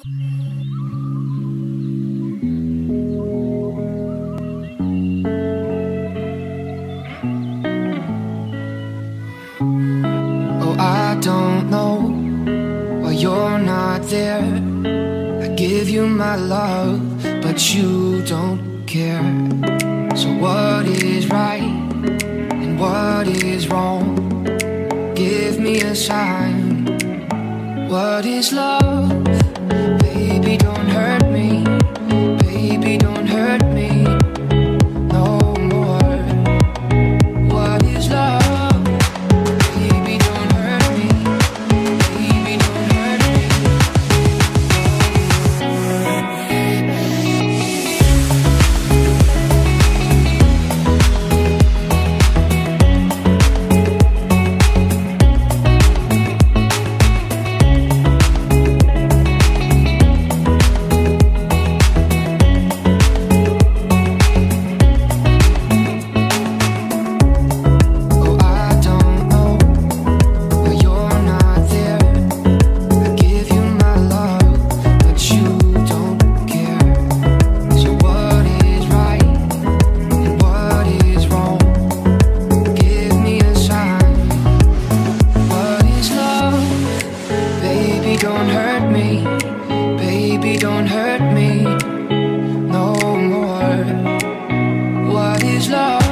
Oh, I don't know why you're not there. I give you my love, but you don't care. So what is right and what is wrong? Give me a sign. What is love? Baby, don't hurt me. Baby, don't hurt me no more. What is love? Baby, don't hurt me. Baby, don't hurt me. Don't hurt me, baby, don't hurt me no more. What is love?